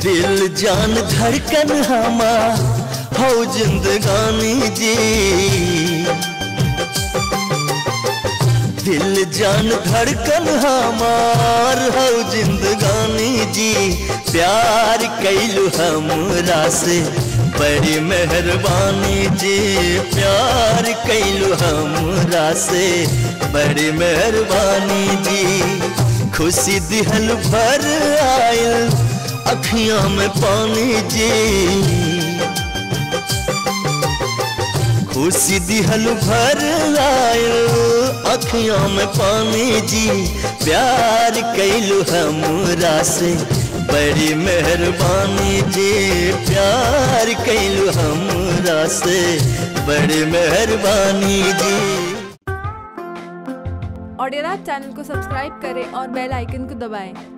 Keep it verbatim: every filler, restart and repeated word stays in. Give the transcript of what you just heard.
दिल जान धड़कन हमार हो जिंदगानी जी, दिल जान धड़कन हमार हो जिंदगानी जी। प्यार कैलू हमरा से बड़ी मेहरबानी जी, प्यार कैलू हमरा से बड़ी मेहरबानी जी। खुशी दिहल भर आयल अखियां में पानी जी, खुशी दिहल भर आयल अखियां में पानी जी। प्यार कैलू हमरा से बड़ी मेहरबानी जी, प्यार कैलू हमरा से बड़ी मेहरबानी जी। ऑडियो रैप चैनल को सब्सक्राइब करें और बेल आइकन को दबाएं।